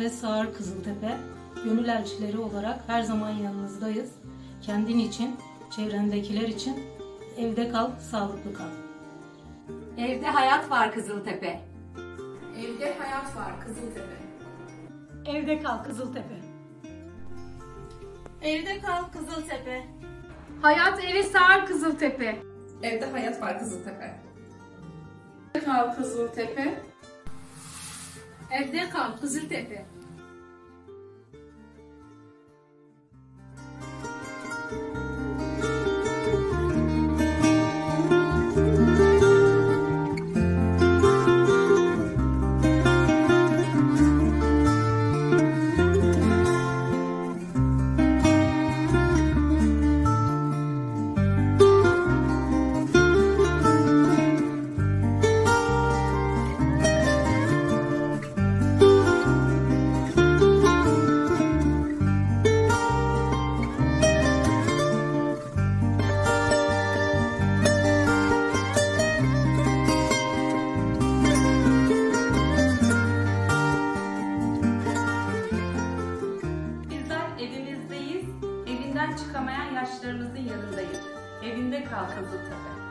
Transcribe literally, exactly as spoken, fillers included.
ve Sağır Kızıltepe gönül elçileri olarak her zaman yanınızdayız. Kendin için, çevrendekiler için evde kal, sağlıklı kal. Evde hayat var Kızıltepe. Evde hayat var Kızıltepe. Evde kal Kızıltepe. Evde kal Kızıltepe. Hayat evi sağır Kızıltepe. Evde hayat var Kızıltepe. Evde kal Kızıltepe. Evde kal Kızıltepe. Evimizdeyiz, evinden çıkamayan yaşlarımızın yanındayız. Evinde kal Kızıltepe.